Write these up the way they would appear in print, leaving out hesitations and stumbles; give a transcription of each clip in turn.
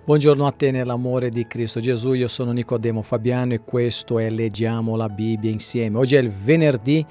Buongiorno a te nell'amore di Cristo Gesù, io sono Nicodemo Fabiano e questo è Leggiamo la Bibbia insieme. Oggi è il venerdì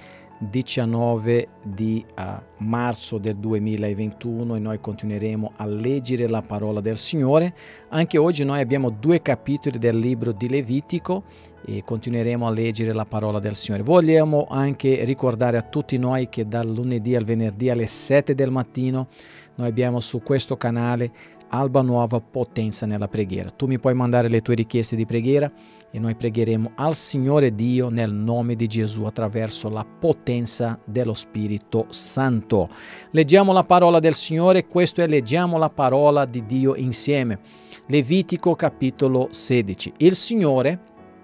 19 di marzo del 2021 e noi continueremo a leggere la parola del Signore. Anche oggi noi abbiamo 2 capitoli del libro di Levitico e continueremo a leggere la parola del Signore. Vogliamo anche ricordare a tutti noi che dal lunedì al venerdì alle 7 del mattino noi abbiamo su questo canale Alba Nuova Potenza nella preghiera. Tu mi puoi mandare le tue richieste di preghiera e noi pregheremo al Signore Dio nel nome di Gesù attraverso la potenza dello Spirito Santo. Leggiamo la parola del Signore, questo è Leggiamo la parola di Dio insieme. Levitico capitolo 16. Il Signore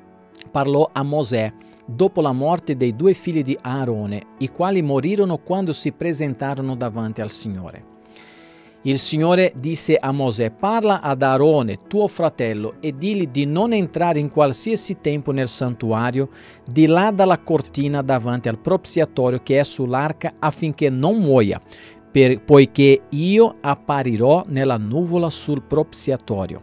parlò a Mosè dopo la morte dei 2 figli di Aarone, i quali morirono quando si presentarono davanti al Signore. Il Signore disse a Mosè: parla ad Aarone, tuo fratello, e digli di non entrare in qualsiasi tempo nel santuario, di là dalla cortina davanti al propiziatorio che è sull'arca, affinché non muoia, poiché io apparirò nella nuvola sul propiziatorio.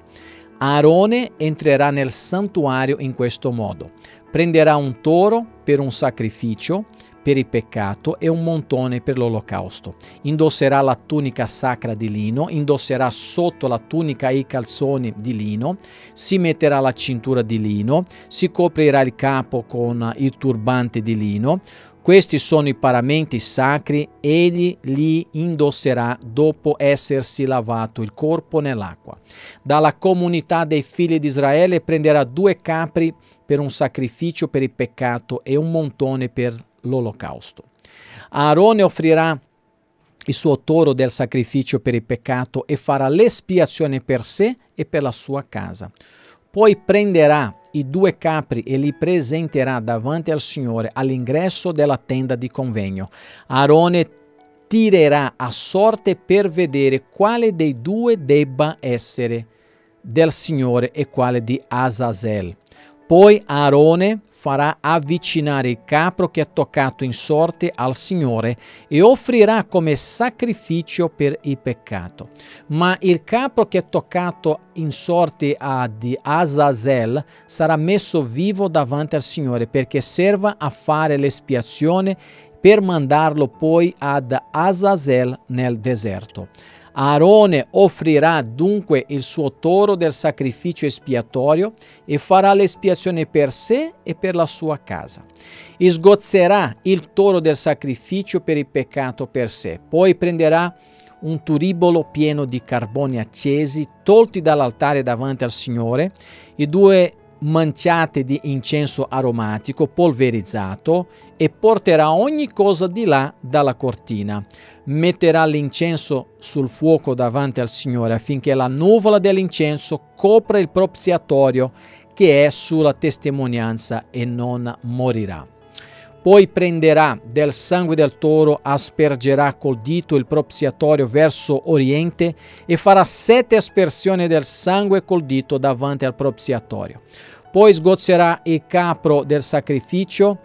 Aarone entrerà nel santuario in questo modo: prenderà un toro per un sacrificio per il peccato e un montone per l'olocausto. Indosserà la tunica sacra di lino, indosserà sotto la tunica i calzoni di lino, si metterà la cintura di lino, si coprirà il capo con il turbante di lino. Questi sono i paramenti sacri, egli li indosserà dopo essersi lavato il corpo nell'acqua. Dalla comunità dei figli di Israele prenderà 2 capri per un sacrificio per il peccato e un montone per l'olocausto. Aarone offrirà il suo toro del sacrificio per il peccato e farà l'espiazione per sé e per la sua casa. Poi prenderà i 2 capri e li presenterà davanti al Signore all'ingresso della tenda di convegno. Aarone tirerà a sorte per vedere quale dei 2 debba essere del Signore e quale di Azazel. Poi Aarone farà avvicinare il capro che è toccato in sorte al Signore e offrirà come sacrificio per il peccato. Ma il capro che è toccato in sorte di Azazel sarà messo vivo davanti al Signore perché serva a fare l'espiazione per mandarlo poi ad Azazel nel deserto. Aarone offrirà dunque il suo toro del sacrificio espiatorio e farà l'espiazione per sé e per la sua casa. Sgozzerà il toro del sacrificio per il peccato per sé, poi prenderà un turibolo pieno di carboni accesi tolti dall'altare davanti al Signore, i 2 manciate di incenso aromatico polverizzato e porterà ogni cosa di là dalla cortina. Metterà l'incenso sul fuoco davanti al Signore affinché la nuvola dell'incenso copra il propiziatorio che è sulla testimonianza e non morirà. Poi prenderà del sangue del toro, aspergerà col dito il propiziatorio verso oriente e farà 7 aspersioni del sangue col dito davanti al propiziatorio. Poi sgozzerà il capro del sacrificio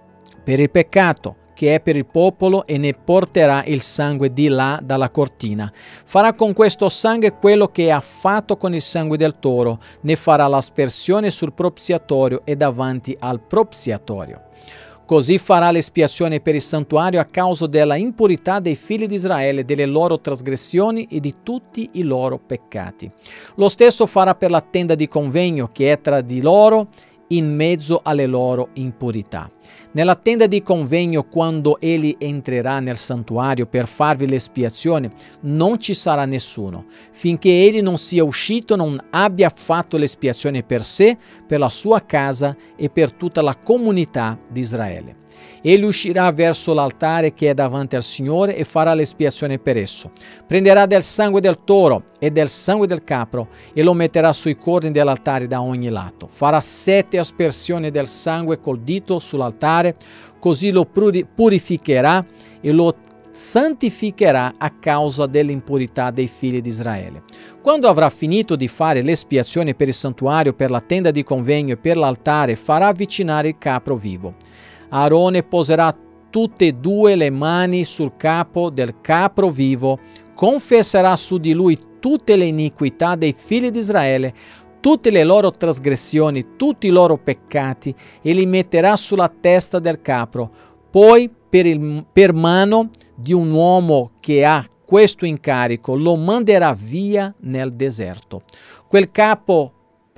per il peccato, che è per il popolo, e ne porterà il sangue di là dalla cortina. Farà con questo sangue quello che ha fatto con il sangue del toro, ne farà l'aspersione sul propiziatorio e davanti al propiziatorio. Così farà l'espiazione per il santuario a causa della impurità dei figli di Israele, delle loro trasgressioni e di tutti i loro peccati. Lo stesso farà per la tenda di convegno che è tra di loro in mezzo alle loro impurità. Nella tenda di convegno, quando egli entrerà nel santuario per farvi l'espiazione, non ci sarà nessuno, finché egli non sia uscito, non abbia fatto l'espiazione per sé, per la sua casa e per tutta la comunità di Israele. Egli uscirà verso l'altare che è davanti al Signore e farà l'espiazione per esso. Prenderà del sangue del toro e del sangue del capro e lo metterà sui corni dell'altare da ogni lato. Farà 7 aspersioni del sangue col dito sull'altare, così lo purificherà e lo santificherà a causa dell'impurità dei figli di Israele. Quando avrà finito di fare l'espiazione per il santuario, per la tenda di convegno e per l'altare, farà avvicinare il capro vivo. Aarone poserà tutte e 2 le mani sul capo del capro vivo, confesserà su di lui tutte le iniquità dei figli di Israele, tutte le loro trasgressioni, tutti i loro peccati, e li metterà sulla testa del capro. Poi per mano di un uomo che ha questo incarico lo manderà via nel deserto. Quel capro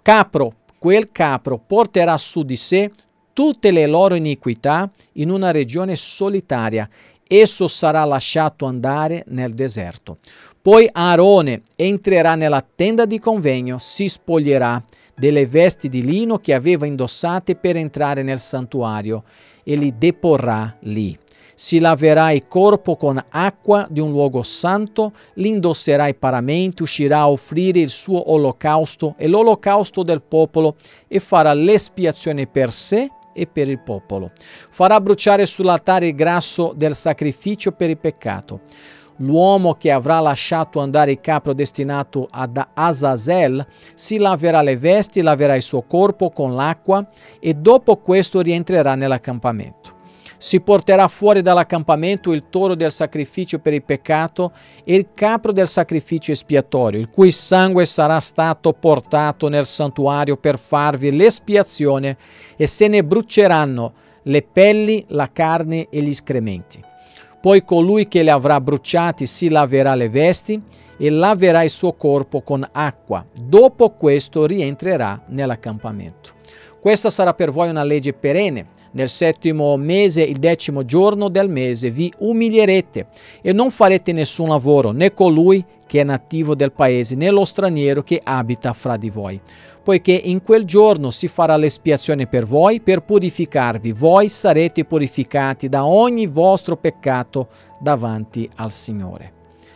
porterà su di sé tutte le loro iniquità in una regione solitaria. Esso sarà lasciato andare nel deserto. Poi Aarone entrerà nella tenda di convegno, si spoglierà delle vesti di lino che aveva indossate per entrare nel santuario e li deporrà lì. Si laverà il corpo con acqua di un luogo santo, li indosserà i paramenti, uscirà a offrire il suo olocausto e l'olocausto del popolo e farà l'espiazione per sé e per il popolo. Farà bruciare sull'altare il grasso del sacrificio per il peccato. L'uomo che avrà lasciato andare il capro destinato ad Azazel si laverà le vesti, laverà il suo corpo con l'acqua e dopo questo rientrerà nell'accampamento. Si porterà fuori dall'accampamento il toro del sacrificio per il peccato e il capro del sacrificio espiatorio, il cui sangue sarà stato portato nel santuario per farvi l'espiazione, e se ne bruceranno le pelli, la carne e gli escrementi. Poi colui che li avrà bruciati si laverà le vesti e laverà il suo corpo con acqua. Dopo questo rientrerà nell'accampamento. Questa sarà per voi una legge perenne. Nel 7° mese, il 10° giorno del mese, vi umilierete e non farete nessun lavoro, né colui che è nativo del paese, né lo straniero che abita fra di voi, poiché in quel giorno si farà l'espiazione per voi, per purificarvi. Voi sarete purificati da ogni vostro peccato davanti al Signore.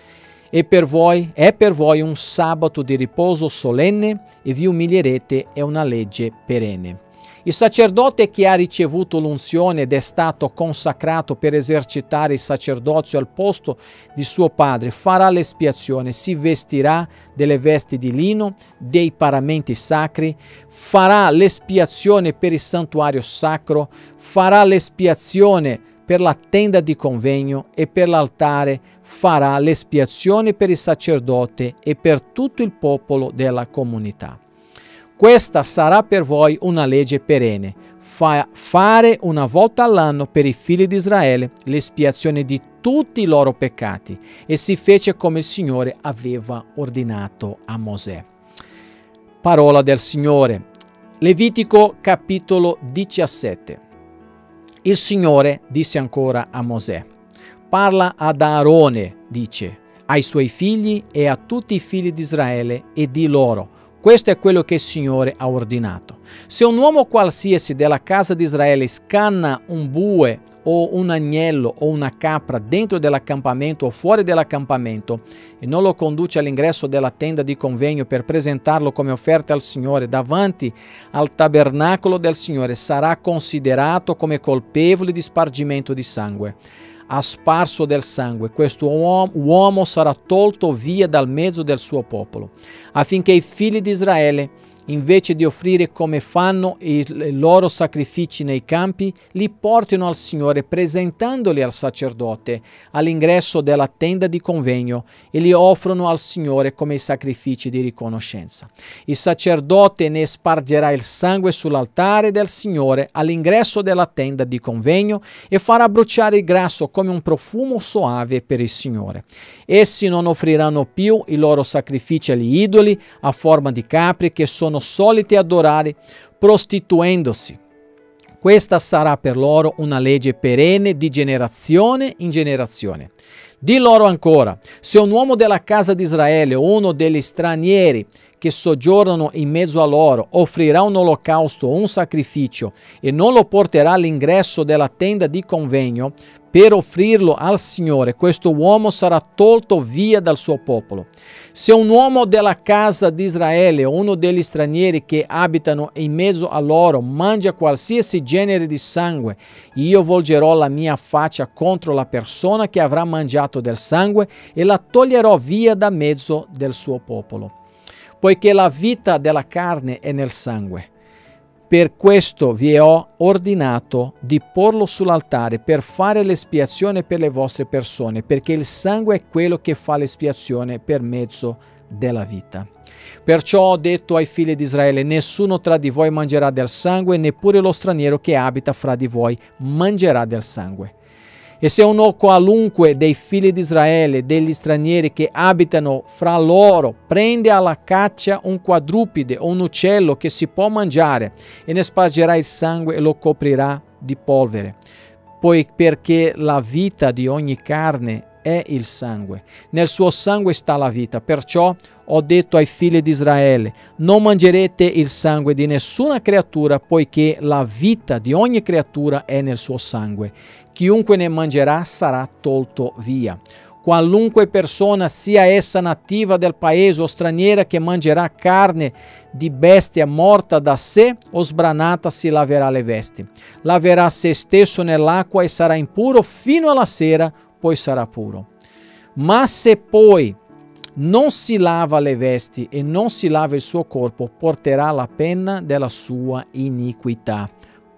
È per voi un sabato di riposo solenne e vi umilierete, è una legge perenne. Il sacerdote che ha ricevuto l'unzione ed è stato consacrato per esercitare il sacerdozio al posto di suo padre farà l'espiazione, si vestirà delle vesti di lino, dei paramenti sacri, farà l'espiazione per il santuario sacro, farà l'espiazione per la tenda di convegno e per l'altare, farà l'espiazione per il sacerdote e per tutto il popolo della comunità. Questa sarà per voi una legge perenne, fare una volta all'anno per i figli di Israele l'espiazione di tutti i loro peccati. E si fece come il Signore aveva ordinato a Mosè. Parola del Signore. Levitico capitolo 17. Il Signore disse ancora a Mosè: parla ad Aarone, dice, ai suoi figli e a tutti i figli di Israele e di loro: questo è quello che il Signore ha ordinato. Se un uomo qualsiasi della casa di Israele scanna un bue o un agnello o una capra dentro dell'accampamento o fuori dell'accampamento e non lo conduce all'ingresso della tenda di convegno per presentarlo come offerta al Signore davanti al tabernacolo del Signore, sarà considerato come colpevole di spargimento di sangue. Ha sparso del sangue, questo uomo sarà tolto via dal mezzo del suo popolo, affinché i figli di Israele, invece di offrire come fanno i loro sacrifici nei campi, li portino al Signore presentandoli al sacerdote all'ingresso della tenda di convegno e li offrono al Signore come i sacrifici di riconoscenza. Il sacerdote ne spargerà il sangue sull'altare del Signore all'ingresso della tenda di convegno e farà bruciare il grasso come un profumo soave per il Signore. Essi non offriranno più i loro sacrifici agli idoli a forma di capri che sono soliti adorare prostituendosi. Questa sarà per loro una legge perenne di generazione in generazione. Di loro ancora: se un uomo della casa di Israele o uno degli stranieri che soggiornano in mezzo a loro offrirà un olocausto o un sacrificio e non lo porterà all'ingresso della tenda di convegno per offrirlo al Signore, questo uomo sarà tolto via dal suo popolo. Se un uomo della casa di Israele o uno degli stranieri che abitano in mezzo a loro mangia qualsiasi genere di sangue, io volgerò la mia faccia contro la persona che avrà mangiato del sangue e la toglierò via da mezzo del suo popolo, poiché la vita della carne è nel sangue. Per questo vi ho ordinato di porlo sull'altare per fare l'espiazione per le vostre persone, perché il sangue è quello che fa l'espiazione per mezzo della vita. Perciò ho detto ai figli di Israele: nessuno tra di voi mangerà del sangue, neppure lo straniero che abita fra di voi mangerà del sangue. E se uno qualunque dei figli di Israele, degli stranieri che abitano fra loro, prende alla caccia un quadrupede o un uccello che si può mangiare e ne spargerà il sangue e lo coprirà di polvere, poi perché la vita di ogni carne è il sangue. Nel suo sangue sta la vita. Perciò ho detto ai figli di Israele: non mangerete il sangue di nessuna creatura, poiché la vita di ogni creatura è nel suo sangue. Chiunque ne mangerà sarà tolto via. Qualunque persona, sia essa nativa del paese o straniera, che mangerà carne di bestia morta da sé o sbranata, si laverà le vesti. Laverà se stesso nell'acqua e sarà impuro fino alla sera, poi sarà puro. Ma se poi non si lava le vesti e non si lava il suo corpo, porterà la pena della sua iniquità.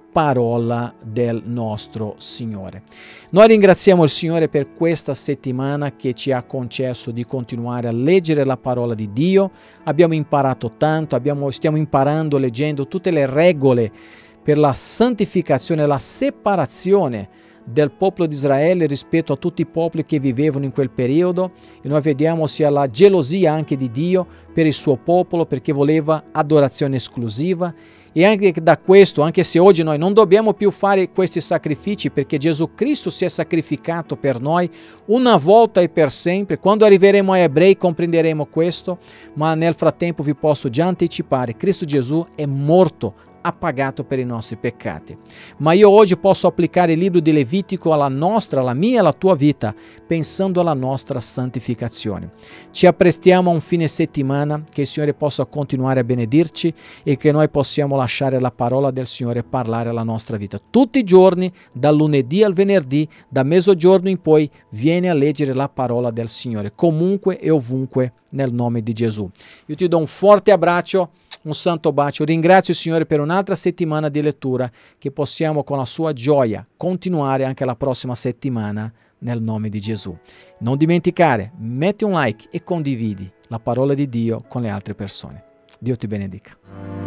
Parola del nostro Signore. Noi ringraziamo il Signore per questa settimana che ci ha concesso di continuare a leggere la parola di Dio. Abbiamo imparato tanto, stiamo imparando, leggendo tutte le regole per la santificazione, la separazione del popolo di Israele rispetto a tutti i popoli che vivevano in quel periodo, e noi vediamo sia la gelosia anche di Dio per il suo popolo, perché voleva adorazione esclusiva. E anche da questo, anche se oggi noi non dobbiamo più fare questi sacrifici, perché Gesù Cristo si è sacrificato per noi una volta e per sempre, quando arriveremo a Ebrei comprenderemo questo, ma nel frattempo vi posso già anticipare: Cristo Gesù è morto, ha pagato per i nostri peccati. Ma io oggi posso applicare il libro di Levitico alla nostra, alla mia e alla tua vita, pensando alla nostra santificazione. Ci apprestiamo a un fine settimana, che il Signore possa continuare a benedirci e che noi possiamo lasciare la parola del Signore parlare alla nostra vita. Tutti i giorni, dal lunedì al venerdì, da mezzogiorno in poi, vieni a leggere la parola del Signore, comunque e ovunque, nel nome di Gesù. Io ti do un forte abbraccio, un santo bacio. Ringrazio il Signore per un'altra settimana di lettura, che possiamo con la sua gioia continuare anche la prossima settimana nel nome di Gesù. Non dimenticare, metti un like e condividi la parola di Dio con le altre persone. Dio ti benedica.